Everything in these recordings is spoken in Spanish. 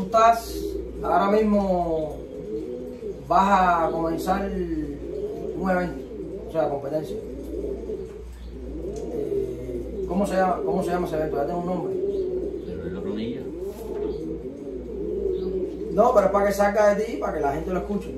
estás, ahora mismo vas a comenzar un evento, o sea, competencia. ¿Cómo se llama ese evento? ¿Ya tiene un nombre? La planilla. No, pero es para que salga de ti, para que la gente lo escuche.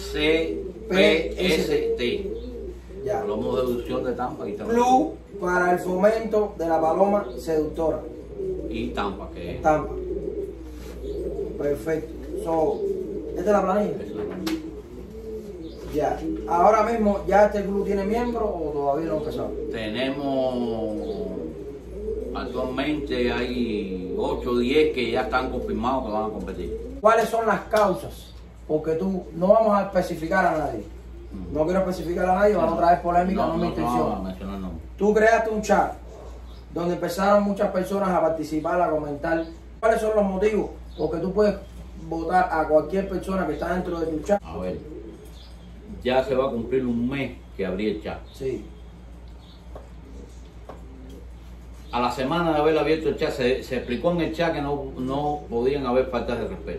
CPST. Ya. Hablamos de deducción de Tampa y Tampa. Club para el fomento de la paloma seductora. Y Tampa, que es. Tampa. Perfecto. ¿Esta es la planilla? Es la planilla. Ya. Ahora mismo, ¿ya este club tiene miembros o todavía no ha empezado? Tenemos, actualmente hay 8 o 10 que ya están confirmados que van a competir. ¿Cuáles son las causas? Porque tú no vamos a especificar a nadie. No quiero especificar a nadie, van a traer polémica, no es mi intención. No, mencionar nombre. Tú creaste un chat donde empezaron muchas personas a participar, a comentar. ¿Cuáles son los motivos? Porque tú puedes votar a cualquier persona que está dentro de tu chat. A ver, ya se va a cumplir un mes que abrí el chat. Sí. A la semana de haber abierto el chat, se explicó en el chat que no podían haber faltas de respeto.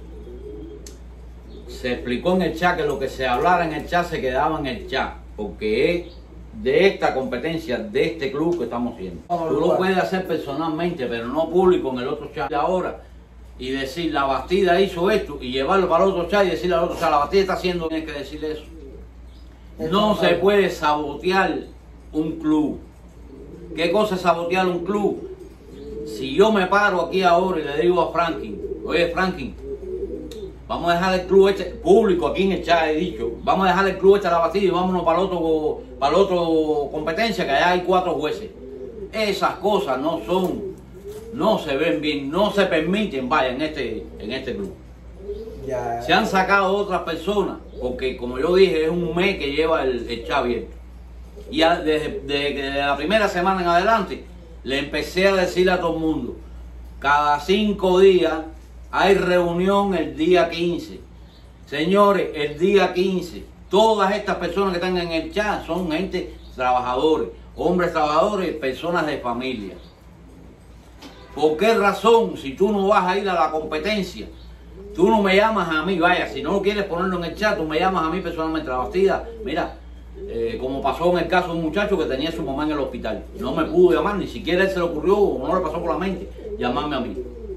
Se explicó en el chat que lo que se hablara en el chat se quedaba en el chat, porque es de esta competencia, de este club que estamos haciendo. Tú lo puedes hacer personalmente, pero no público en el otro chat de ahora, y decir, la Bastida hizo esto, y llevarlo para el otro chat y decirle al otro chat, la Bastida está haciendo, tienes que decirle eso. No se puede sabotear un club. ¿Qué cosa es sabotear un club? Si yo me paro aquí ahora y le digo a Franklin, oye Franklin, vamos a dejar el club este, público aquí en el chat he dicho, vamos a dejar el club este a la Bastida y vámonos para el otro competencia, que allá hay 4 jueces. Esas cosas no se ven bien, no se permiten, vaya, en este club. Ya. Se han sacado otras personas, porque como yo dije, es un mes que lleva el chat abierto. Y desde la primera semana en adelante, le empecé a decir a todo el mundo, cada 5 días hay reunión el día 15. Señores, el día 15, todas estas personas que están en el chat son gente trabajadores, hombres trabajadores, personas de familia. ¿Por qué razón, si tú no vas a ir a la competencia, tú no me llamas a mí? Vaya, si no quieres ponerlo en el chat, tú me llamas a mí personalmente, la Bastida, mira, como pasó en el caso de un muchacho que tenía a su mamá en el hospital. No me pudo llamar, ni siquiera él se le ocurrió, no le pasó por la mente, llamarme a mí.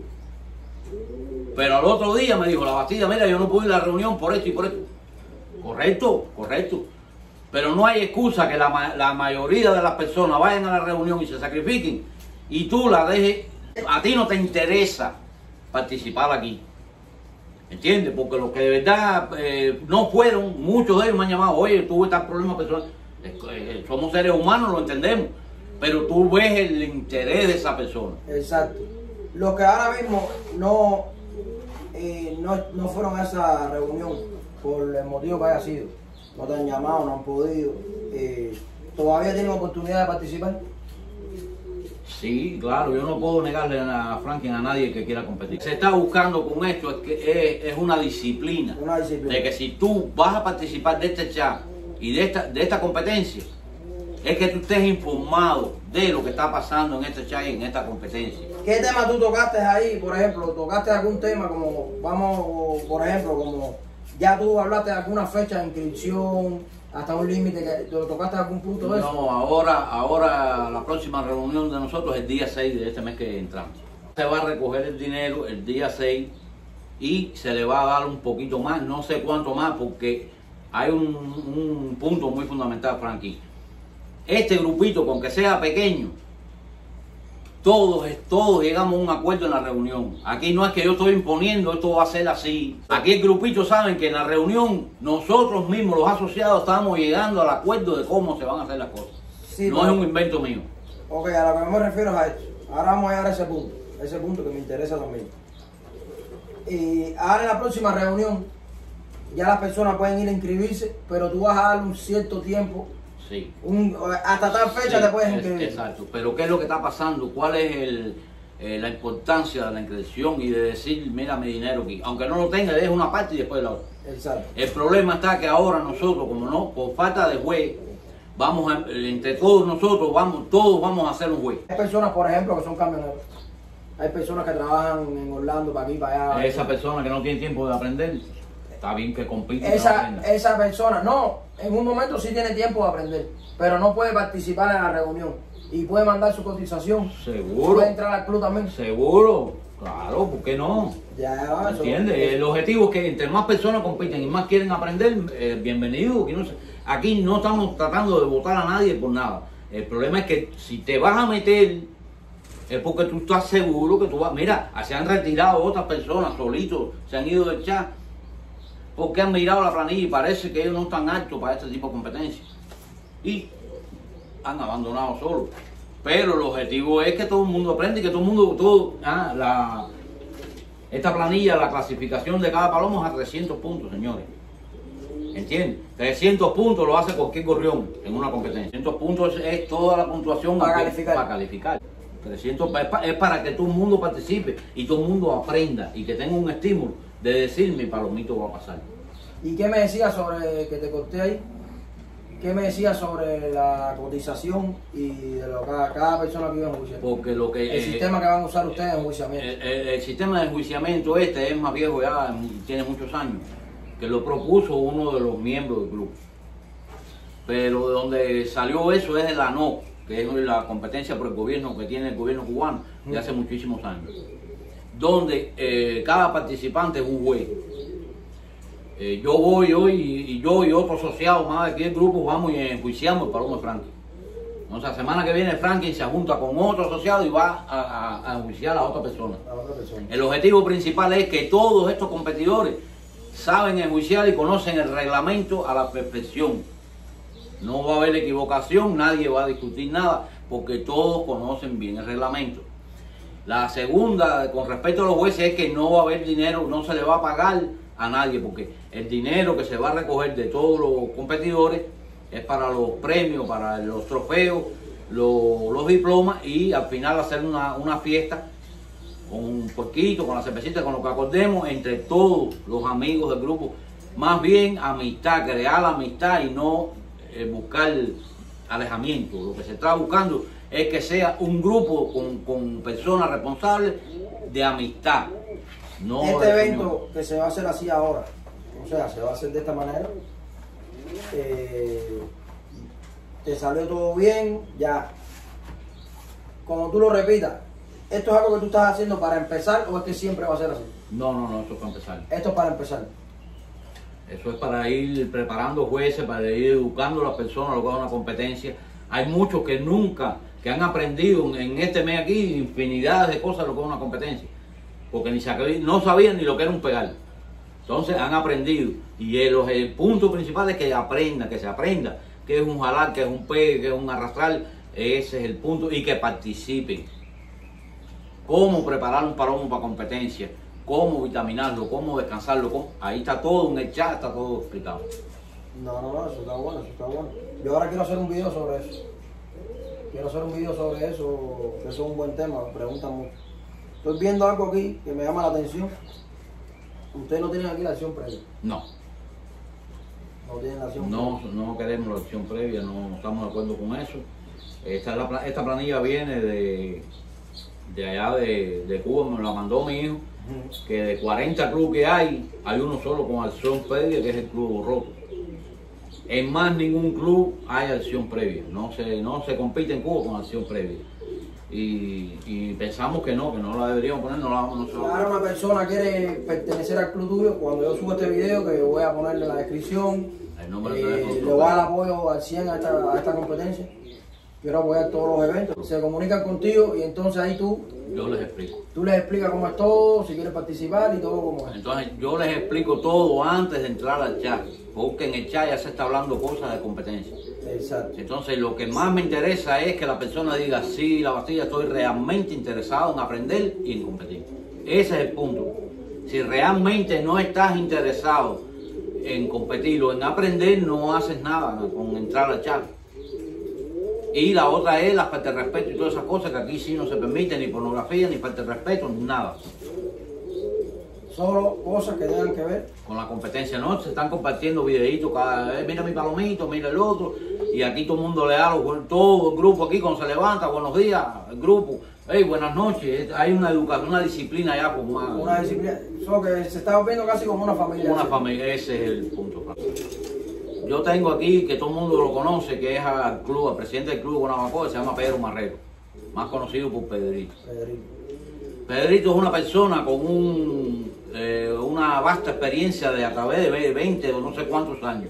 Pero al otro día me dijo, la Bastida, mira, yo no pude ir a la reunión por esto y por esto. Correcto, correcto. Pero no hay excusa que la mayoría de las personas vayan a la reunión y se sacrifiquen y tú la dejes. A ti no te interesa participar aquí. ¿Entiendes? Porque los que de verdad no fueron, muchos de ellos me han llamado, oye, tuve tal problema personal. Somos seres humanos, lo entendemos. Pero tú ves el interés de esa persona. Exacto. Los que ahora mismo no fueron a esa reunión por el motivo que haya sido, no te han llamado, no han podido, ¿todavía tienen oportunidad de participar? Sí, claro, yo no puedo negarle a Franklin a nadie que quiera competir. Se está buscando con esto es una disciplina. Una disciplina. De que si tú vas a participar de este chat y de esta competencia, es que tú estés informado de lo que está pasando en este chat y en esta competencia. ¿Qué tema tú tocaste ahí? Por ejemplo, ¿tocaste algún tema como, por ejemplo, como ya tú hablaste de alguna fecha de inscripción, hasta un límite, que tocaste algún punto de eso? No, ahora la próxima reunión de nosotros es el día 6 de este mes que entramos. Se va a recoger el dinero el día 6 y se le va a dar un poquito más, no sé cuánto más, porque hay un punto muy fundamental, Frankie. Este grupito, con que sea pequeño, todos llegamos a un acuerdo en la reunión. Aquí no es que yo estoy imponiendo, esto va a ser así. Aquí el grupito saben que en la reunión nosotros mismos, los asociados, estamos llegando al acuerdo de cómo se van a hacer las cosas. Sí, no es un invento mío. Ok, a lo que me refiero es a esto. Ahora vamos a llegar a ese punto que me interesa también. Y ahora en la próxima reunión, ya las personas pueden ir a inscribirse, pero tú vas a dar un cierto tiempo. Sí. Hasta tal fecha te puedes inscribir. Exacto, pero ¿qué es lo que está pasando? ¿Cuál es la importancia de la inscripción y de decir, mira mi dinero aquí? Aunque no lo tenga, deja una parte y después la otra. Exacto. El problema está que ahora nosotros, como no, por falta de juez, entre todos nosotros, todos vamos a hacer un juez. Hay personas, por ejemplo, que son camioneros Hay personas que trabajan en Orlando, para aquí, para allá. Esa persona que no tiene tiempo de aprender, está bien que compite. Esa persona, no, en un momento sí tiene tiempo de aprender, pero no puede participar en la reunión y puede mandar su cotización. Seguro. Puede entrar al club también. Seguro, claro, ¿por qué no? Ya, ¿Entiendes? El objetivo es que entre más personas compiten y más quieren aprender, bienvenido. Aquí no estamos tratando de votar a nadie por nada. El problema es que si te vas a meter, es porque tú estás seguro que tú vas. Mira, se han retirado otras personas solitos, se han ido del chat, porque han mirado la planilla y parece que ellos no están aptos para este tipo de competencia. Y han abandonado solos. Pero el objetivo es que todo el mundo aprenda y que todo el mundo, esta planilla, la clasificación de cada palomo es a 300 puntos, señores. ¿Entiendes? 300 puntos lo hace cualquier gorrión en una competencia. 300 puntos es toda la puntuación para calificar. 300 es para que todo el mundo participe y todo el mundo aprenda y que tenga un estímulo de decir mi palomito va a pasar. ¿Y qué me decías sobre, que te conté ahí? ¿Qué me decías sobre la cotización y de lo que cada persona que vive en juicio? Porque lo que... el sistema que van a usar ustedes en enjuiciamiento. El sistema de enjuiciamiento es más viejo ya, tiene muchos años, que lo propuso uno de los miembros del club. Pero donde salió eso es de la ANOC, que es la competencia por el gobierno que tiene el gobierno cubano de hace muchísimos años, donde cada participante es un juez. Yo voy hoy y yo y otros asociados más de aquí del grupo vamos y enjuiciamos el palomo de Franklin. Entonces la semana que viene Franklin se junta con otro asociado y va a enjuiciar a otra persona. El objetivo principal es que todos estos competidores saben enjuiciar y conocen el reglamento a la perfección. No va a haber equivocación, nadie va a discutir nada, porque todos conocen bien el reglamento. La segunda, con respecto a los jueces, es que no va a haber dinero, no se le va a pagar a nadie, porque el dinero que se va a recoger de todos los competidores es para los premios, para los trofeos, los diplomas y al final hacer una fiesta con un porquito, con la cervecita, con lo que acordemos entre todos los amigos del grupo. Más bien amistad, crear la amistad y no buscar alejamiento. Lo que se está buscando es que sea un grupo con personas responsables de amistad. No este evento que se va a hacer así ahora, o sea, se va a hacer de esta manera, te salió todo bien, ya. Cuando tú lo repitas, ¿esto es algo que tú estás haciendo para empezar o es que siempre va a ser así? No, esto es para empezar. Esto es para empezar. Eso es para ir preparando jueces, para ir educando a las personas a lo que es una competencia. Hay muchos que han aprendido en este mes aquí infinidad de cosas de lo que es una competencia, porque no sabían ni lo que era un pedal. Entonces han aprendido y el punto principal es que se aprenda que es un jalar, que es un pegue, que es un arrastrar. Ese es el punto, y que participen. Cómo preparar un palomo para competencia, cómo vitaminarlo, cómo descansarlo, ahí está todo en el chat, está todo explicado. No, eso está bueno, eso está bueno. Yo ahora quiero hacer un video sobre eso. Que eso es un buen tema, me preguntan mucho. Estoy viendo algo aquí que me llama la atención. Ustedes no tienen aquí la acción previa. No. No tienen la acción previa. No queremos la acción previa, no estamos de acuerdo con eso. Esta planilla viene de allá de Cuba, me la mandó mi hijo, que de 40 clubes que hay uno solo con acción previa, que es el Club Roto. En más ningún club hay acción previa, no se compite en Cuba con acción previa. Y pensamos que no la deberíamos poner, no se va. Ahora una persona quiere pertenecer al club tuyo, cuando yo subo este video, que yo voy a ponerle en la descripción, le voy a dar apoyo al 100 a esta competencia. Quiero apoyar todos los eventos. Se comunican contigo y entonces ahí yo les explico. Tú les explicas cómo es todo, si quieres participar y todo cómo es. Entonces yo les explico todo antes de entrar al chat, porque en el chat ya se está hablando cosas de competencia. Exacto. Entonces lo que más me interesa es que la persona diga, sí, la Bastilla, estoy realmente interesado en aprender y en competir. Ese es el punto. Si realmente no estás interesado en competir o en aprender, no haces nada con entrar al chat. Y la otra es la falta de respeto y todas esas cosas que aquí sí no se permite, ni pornografía, ni falta de respeto, ni nada. Solo cosas que tengan que ver con la competencia, ¿no? Se están compartiendo videitos, mira mi palomito, mira el otro, y aquí todo el mundo le da, todo el grupo aquí cuando se levanta, buenos días, el grupo, hey, buenas noches, hay una educación, una disciplina ya formada. Una disciplina, eso que se está viendo casi como una familia. Una familia, ese es el punto. Yo tengo aquí, que todo el mundo lo conoce, que es al club, al presidente del club de Guanabacoa, se llama Pedro Marrero, más conocido por Pedrito. Pedrito es una persona con una vasta experiencia de a través de 20 o no sé cuántos años.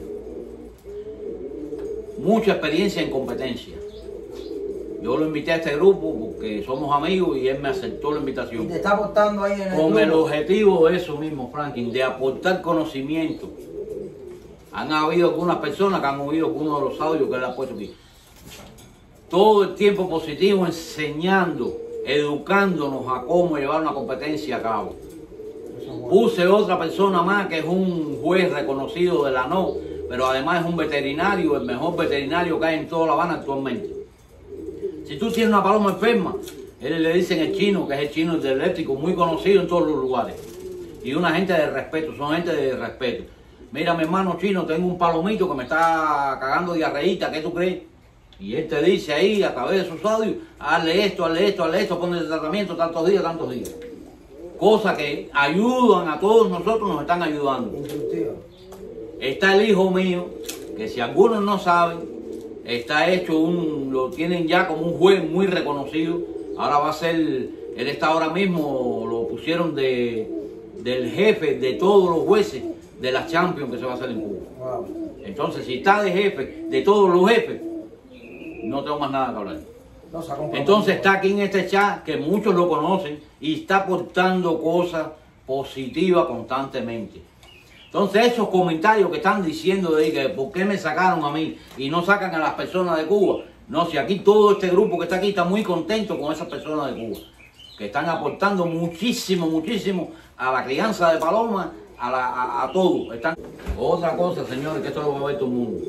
Mucha experiencia en competencia. Yo lo invité a este grupo porque somos amigos y él me aceptó la invitación. Y te está aportando ahí en el Con club. el objetivo de eso mismo, Franklin, de aportar conocimiento. Han habido algunas personas que han oído uno de los audios que él ha puesto aquí. Todo el tiempo positivo enseñando, educándonos a cómo llevar una competencia a cabo. Puse otra persona más que es un juez reconocido de la NO, pero además es un veterinario, el mejor veterinario que hay en toda La Habana actualmente. Si tú tienes una paloma enferma, él le dicen el chino, que es el chino del eléctrico, muy conocido en todos los lugares. Y una gente de respeto, son gente de respeto. Mira, mi hermano chino, tengo un palomito que me está cagando diarreíta, ¿qué tú crees? Y él te dice ahí, a través de sus audios, hazle esto, ponle el tratamiento tantos días. Cosas que ayudan a todos nosotros, nos están ayudando. Instructiva. Está el hijo mío, que si algunos no saben, está hecho lo tienen ya como un juez muy reconocido. Ahora va a ser, él está ahora mismo, lo pusieron del jefe de todos los jueces de la Champions que se va a hacer en Cuba. Wow. Entonces, si está de jefe de todos los jefes, no tengo más nada que hablar. Entonces está aquí en este chat, que muchos lo conocen, y está aportando cosas positivas constantemente. Entonces esos comentarios que están diciendo de que por qué me sacaron a mí y no sacan a las personas de Cuba, no, si aquí todo este grupo que está aquí está muy contento con esas personas de Cuba, que están aportando muchísimo a la crianza de palomas, a todo. Otra cosa, señores, que esto lo va a ver todo el mundo.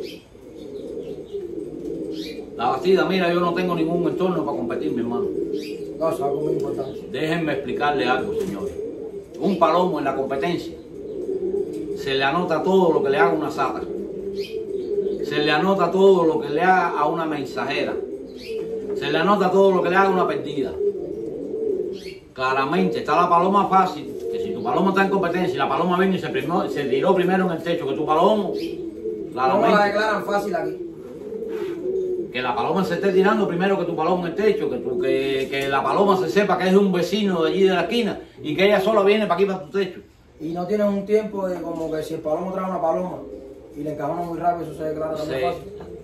La Bastida, mira, yo no tengo ningún entorno para competir, mi hermano. No, es algo muy importante. Déjenme explicarle algo, señores. Un palomo en la competencia, se le anota todo lo que le haga una sata. Se le anota todo lo que le haga a una mensajera. Se le anota todo lo que le haga a una perdida. Claramente, está la paloma fácil, que si tu paloma está en competencia y la paloma viene y se tiró primero en el techo que tu palomo, claramente. ¿Cómo la declaran fácil aquí? Que la paloma se esté tirando primero que tu paloma en el techo, que la paloma se sepa que es de un vecino de allí de la esquina y que ella sola viene para aquí, para tu techo. Y no tienen un tiempo de como que si el palomo trae una paloma y le encajona muy rápido, eso se declara también Sí. fácil.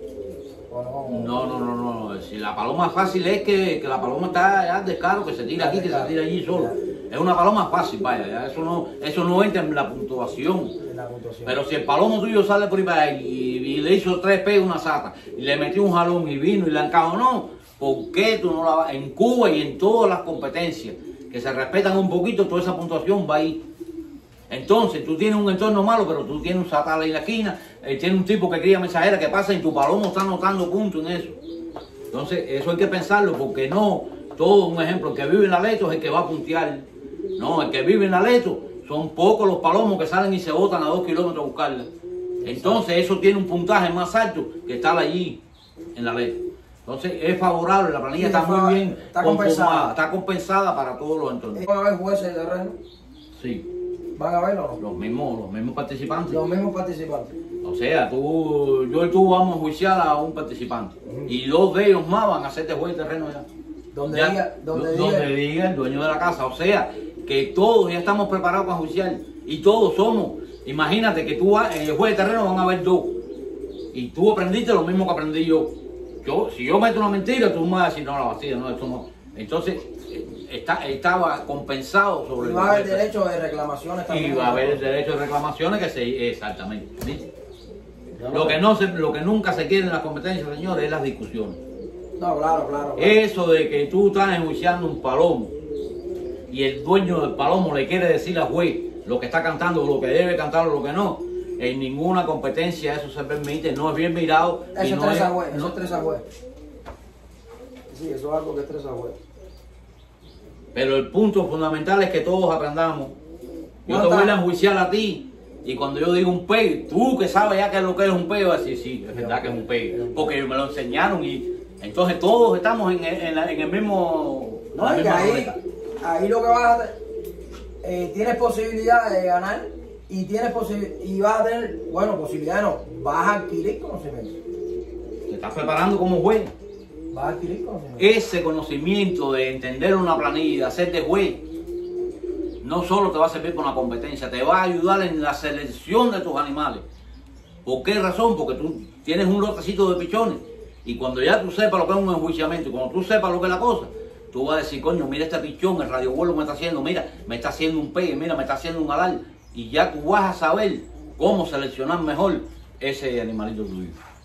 No. Si la paloma fácil es que la paloma está ya descaro, que se tira aquí, que se tira allí solo. Es una paloma fácil, vaya, ya eso no entra en la puntuación. Pero si el palomo tuyo sale por ahí y le hizo 3 pegas una sata, y le metió un jalón y vino y la encajonó, ¿por qué tú no la vas? En Cuba y en todas las competencias que se respetan un poquito, toda esa puntuación va ahí. Entonces, tú tienes un entorno malo, pero tú tienes un satal en la esquina, tienes un tipo que cría mensajera que pasa y tu palomo está anotando puntos en eso. Entonces, eso hay que pensarlo, porque no, todo un ejemplo, el que vive en Aleto es el que va a puntear. No, el que vive en Aleto son pocos los palomos que salen y se botan a 2 kilómetros a buscarla. Entonces, eso tiene un puntaje más alto que estar allí en Aleto. Entonces, es favorable, la planilla está muy bien conformada, está compensada para todos los entornos. ¿Van a haber jueces de terreno? Sí. ¿Van a verlo o no? Los mismos participantes. Los mismos participantes. O sea, yo y tú vamos a juiciar a un participante. Y 2 de ellos más van a hacerte juez de terreno ya. Donde diga el dueño de la casa. O sea, que todos ya estamos preparados para juiciar. Y todos somos. Imagínate que tú en el juez de terreno van a haber 2. Y tú aprendiste lo mismo que aprendí yo. Si yo meto una mentira, tú me vas a decir, no, la Bastida, no, esto no. Entonces, estaba compensado sobre y va a haber derecho de reclamaciones también. Y va a haber derecho de reclamaciones exactamente. ¿Sí? Lo que nunca se quiere en las competencias, señores, es las discusiones. No, claro. Eso de que tú estás enjuiciando un palomo y el dueño del palomo le quiere decir al juez lo que está cantando, lo que debe cantar o lo que no, en ninguna competencia eso se permite, no es bien mirado. Eso estresa al juez, eso estresa al juez. Sí, eso es algo que estresa al juez. Pero el punto fundamental es que todos aprendamos. Yo te voy a enjuiciar a ti y cuando yo digo un peo, tú que sabes ya que es lo que es un peo, vas a decir, sí, es verdad que es un peo, porque me lo enseñaron y entonces todos estamos en el mismo No, La y que misma ahí, ruleta. ahí lo que vas a hacer, tienes posibilidad de ganar y vas a tener, bueno, posibilidad no, vas a adquirir conocimiento. Te estás preparando como juez. Vas a adquirir conocimiento. Ese conocimiento de entender una planilla, de hacer de juez, no solo te va a servir para una competencia, te va a ayudar en la selección de tus animales. ¿Por qué razón? Porque tú tienes un lotecito de pichones y cuando ya tú sepas lo que es un enjuiciamiento y cuando tú sepas lo que es la cosa, tú vas a decir, coño, mira este pichón, el radiovuelo me está haciendo, mira, me está haciendo un pegue, mira, me está haciendo un alal. Y ya tú vas a saber cómo seleccionar mejor ese animalito tuyo.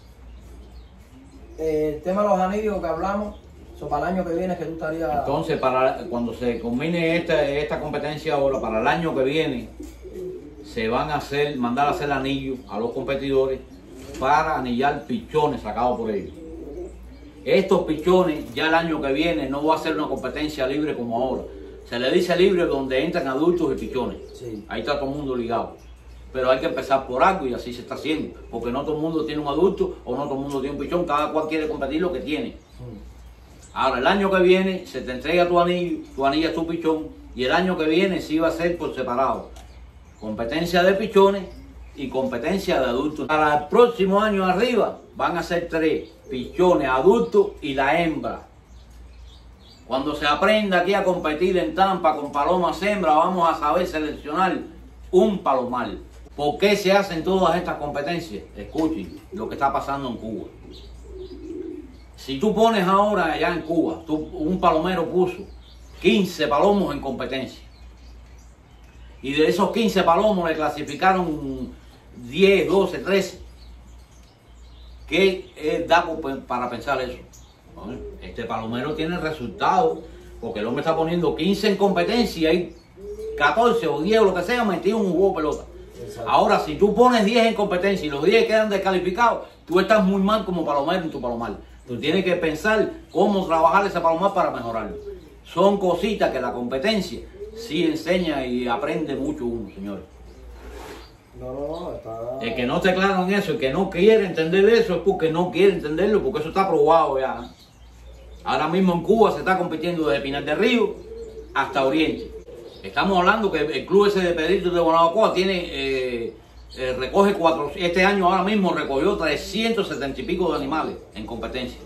El tema de los anillos que hablamos, eso para el año que viene es que tú estarías... Entonces, cuando se combine esta competencia ahora, para el año que viene, se van a mandar a hacer anillos a los competidores para anillar pichones sacados por ellos. Estos pichones ya el año que viene no va a ser una competencia libre como ahora. Se le dice libre donde entran adultos y pichones. Sí. Ahí está todo el mundo ligado. Pero hay que empezar por algo y así se está haciendo. Porque no todo el mundo tiene un adulto o no todo el mundo tiene un pichón. Cada cual quiere competir lo que tiene. Ahora, el año que viene se te entrega tu anillo, tu anilla es tu pichón. Y el año que viene sí va a ser por separado. Competencia de pichones y competencia de adultos. Para el próximo año arriba van a ser 3 pichones adultos y la hembra. Cuando se aprenda aquí a competir en Tampa con palomas hembra, vamos a saber seleccionar un palomar. ¿Por qué se hacen todas estas competencias? Escuchen lo que está pasando en Cuba. Si tú pones ahora allá en Cuba, un palomero puso 15 palomos en competencia. Y de esos 15 palomos le clasificaron 10, 12, 13. ¿Qué da para pensar eso? Bueno, este palomero tiene resultados, porque el hombre está poniendo 15 en competencia y hay 14 o 10 o lo que sea metido en un juego de pelota. Exacto. Ahora, si tú pones 10 en competencia y los 10 quedan descalificados, tú estás muy mal como palomero en tu palomar. Tú tienes que pensar cómo trabajar ese palomar para mejorarlo. Son cositas que la competencia sí enseña y aprende mucho uno, señores. No, está... El que no esté claro en eso, el que no quiere entender eso es porque no quiere entenderlo, porque eso está probado ya. Ahora mismo en Cuba se está compitiendo desde Pinar del Río hasta Oriente. Estamos hablando que el club ese de Pedrito de Guanabacoa tiene, recoge este año ahora mismo recogió 370 y pico de animales en competencia.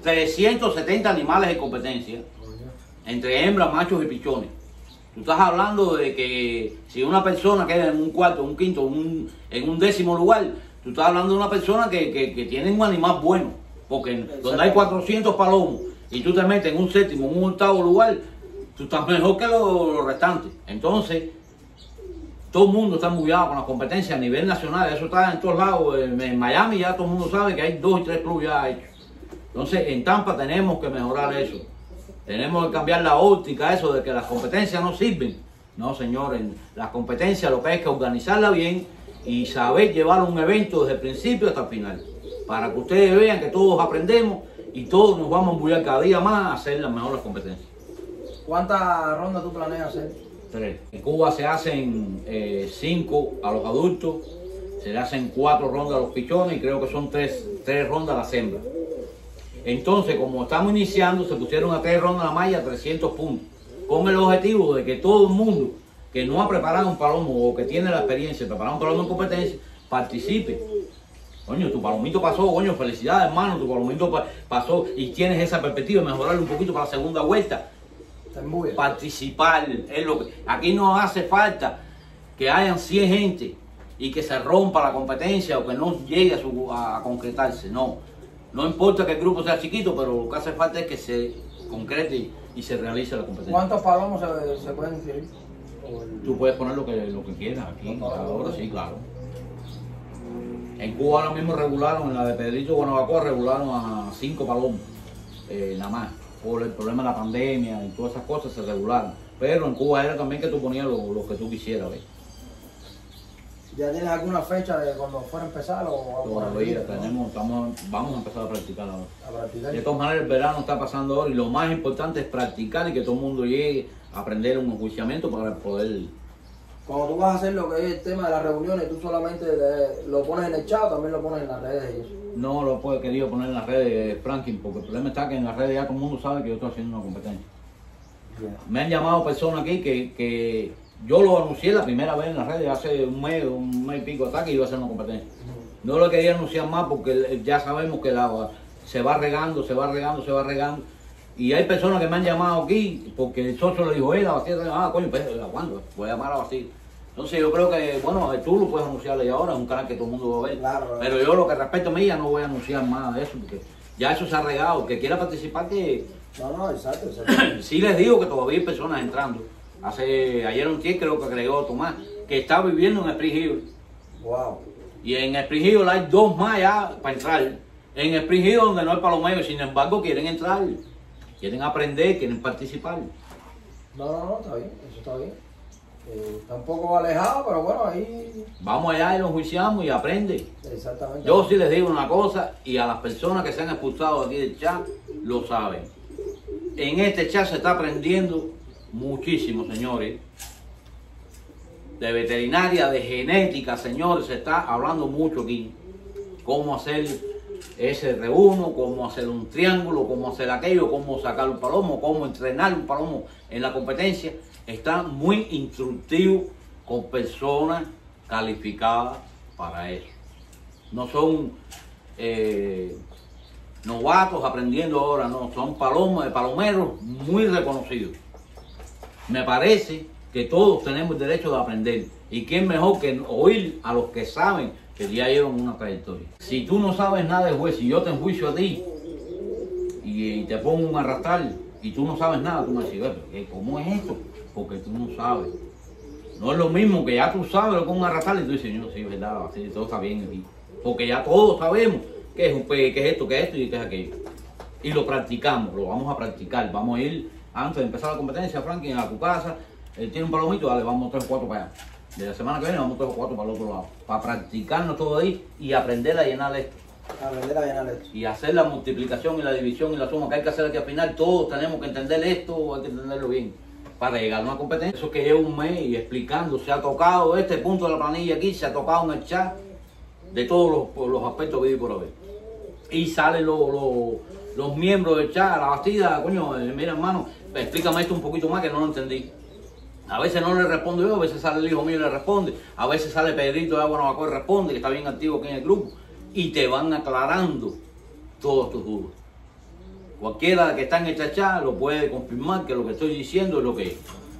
370 animales en competencia, entre hembras, machos y pichones. Tú estás hablando de que si una persona queda en un cuarto, en un quinto, en un 10º lugar, tú estás hablando de una persona que tiene un animal bueno. Porque donde hay 400 palomos y tú te metes en un 7º, en un 8º lugar, tú estás mejor que los restantes. Entonces, todo el mundo está embullado con las competencias a nivel nacional. Eso está en todos lados. En Miami ya todo el mundo sabe que hay 2 y 3 clubes ya hechos. Entonces, en Tampa tenemos que mejorar eso. Tenemos que cambiar la óptica, eso de que las competencias no sirven. No, señores, las competencias lo que hay que organizarla bien y saber llevar un evento desde el principio hasta el final. Para que ustedes vean que todos aprendemos y todos nos vamos a embullar cada día más a hacer las mejores competencias. ¿Cuántas rondas tú planeas hacer? 3. En Cuba se hacen 5 a los adultos, se le hacen 4 rondas a los pichones y creo que son 3 rondas a las hembras. Entonces, como estamos iniciando, se pusieron a 3 rondas la malla, 300 puntos, con el objetivo de que todo el mundo que no ha preparado un palomo o que tiene la experiencia de preparar un palomo en competencia, participe. Coño, tu palomito pasó, coño, felicidades, hermano, tu palomito pasó y tienes esa perspectiva de mejorarlo un poquito para la segunda vuelta. Participar es lo que... Aquí no hace falta que hayan 100 gente y que se rompa la competencia o que no llegue a concretarse, no. No importa que el grupo sea chiquito, pero lo que hace falta es que se concrete y se realice la competencia. ¿Cuántos palomos se pueden inscribir? Tú puedes poner lo que quieras aquí, ahora sí, claro. En Cuba ahora mismo regularon, en la de Pedrito Guanabacoa regularon a 5 palomos, nada más. Por el problema de la pandemia y todas esas cosas se regularon. Pero en Cuba era también que tú ponías lo que tú quisieras, ¿ves? ¿Ya tienes alguna fecha de cuando fuera a empezar? Todavía vamos a empezar a practicar ahora. A practicar. De todas maneras el verano está pasando ahora y lo más importante es practicar y que todo el mundo llegue a aprender un enjuiciamiento para poder... Cuando tú vas a hacer lo que es el tema de las reuniones, tú solamente lo pones en el chat o también lo pones en las redes y eso. No lo he querido poner en las redes, Franklin, porque el problema está que en las redes ya todo el mundo sabe que yo estoy haciendo una competencia. Yeah. Me han llamado personas aquí que yo lo anuncié la primera vez en las redes hace un mes y pico atrás que iba a hacer una competencia. No lo quería anunciar más porque ya sabemos que el agua se va regando. Y hay personas que me han llamado aquí porque el socio le dijo, la Bastida, coño, pues aguanta, voy a llamar a la Bastida. Entonces yo creo que, bueno, tú lo puedes anunciarle ahora, es un canal que todo el mundo va a ver. Claro. Pero yo lo que respecto a mí ya no voy a anunciar más de eso porque ya eso se ha regado. El que quiera participar que... No, exacto. Sí les digo que todavía hay personas entrando. Ayer un tío creo que agregó Tomás, que está viviendo en Spring Hill. Wow. Y en Spring Hill hay 2 más ya para entrar. En Spring Hill donde no hay palomero, sin embargo quieren entrar. Quieren aprender, quieren participar. No, está bien, eso está bien. Está un poco alejado, pero bueno, ahí... Vamos allá y nos juiciamos y aprende. Exactamente. Yo sí les digo una cosa, y a las personas que se han expulsado aquí del chat, lo saben. En este chat se está aprendiendo muchísimo, señores. De veterinaria, de genética, señores, se está hablando mucho aquí. Cómo hacer SR1, cómo hacer un triángulo, cómo hacer aquello, cómo sacar un palomo, cómo entrenar un palomo en la competencia. Está muy instructivo con personas calificadas para eso. No son novatos aprendiendo ahora, no, son palomeros muy reconocidos. Me parece que todos tenemos el derecho de aprender. Y quién mejor que oír a los que saben que ya llevan una trayectoria. Si tú no sabes nada de juez, si yo te enjuicio a ti y te pongo un arrastrar y tú no sabes nada, tú me dices, ¿cómo es esto? Porque tú no sabes. No es lo mismo que ya tú sabes lo que es un arrastrar y tú dices, no, sí, es verdad, sí, todo está bien aquí. Porque ya todos sabemos qué es un qué es esto y qué es aquello. Y lo practicamos, lo vamos a practicar. Vamos a ir, antes de empezar la competencia, Frankie, a tu casa, él tiene un palomito, dale, vamos 3 o 4 para allá. De la semana que viene vamos 3 o 4 para el otro lado. Para practicarnos todo ahí y aprender a llenar esto. Y hacer la multiplicación y la división y la suma que hay que hacer aquí al final. Todos tenemos que entender esto, hay que entenderlo bien. Para llegar a una competencia. Eso que llevo un mes y explicando, se ha tocado este punto de la planilla aquí, se ha tocado en el chat de todos los aspectos que vi por haber. Y salen los miembros del chat, la Bastida, coño, mira hermano, explícame esto un poquito más que no lo entendí. A veces no le respondo yo, a veces sale el hijo mío y le responde, a veces sale Pedrito de Agua Navajo y responde, que está bien activo aquí en el grupo, y te van aclarando todos tus dudas. Cualquiera que está en este chat lo puede confirmar que lo que estoy diciendo es lo que es.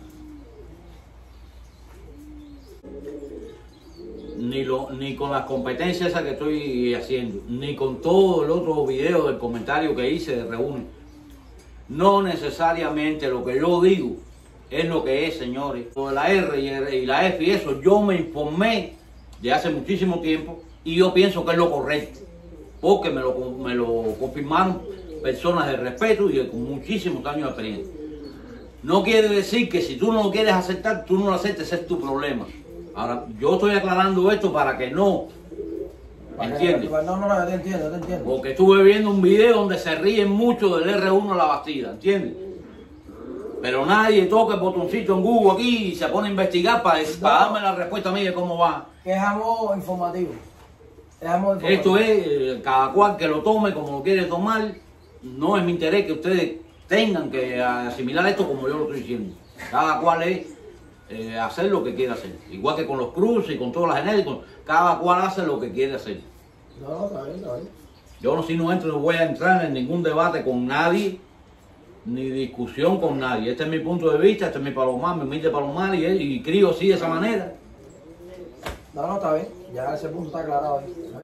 Ni con las competencias esas que estoy haciendo, ni con todo el otro video del comentario que hice de reúne. No necesariamente lo que yo digo es lo que es, señores. Lo de la R y la F y eso, yo me informé de hace muchísimo tiempo y yo pienso que es lo correcto. Porque me lo confirmaron personas de respeto y con muchísimos años de experiencia. No quiere decir que si tú no lo quieres aceptar, tú no lo aceptes, ese es tu problema. Ahora, yo estoy aclarando esto para que no... ¿Entiendes? No, te entiendo. Porque estuve viendo un video donde se ríen mucho del R1 a la Bastida, ¿entiendes? Pero nadie toca el botoncito en Google aquí y se pone a investigar para darme la respuesta a mí de cómo va. Es amor informativo. Esto es, cada cual que lo tome como lo quiere tomar. No es mi interés que ustedes tengan que asimilar esto como yo lo estoy diciendo. Cada cual es hacer lo que quiere hacer. Igual que con los cruces y con todas las genéricas, cada cual hace lo que quiere hacer. No, está bien. Yo no voy a entrar en ningún debate con nadie, ni discusión con nadie. Este es mi punto de vista, este es mi palomar, mi humilde palomar y crío así de esa manera. No, está bien. Ya ese punto está aclarado ahí.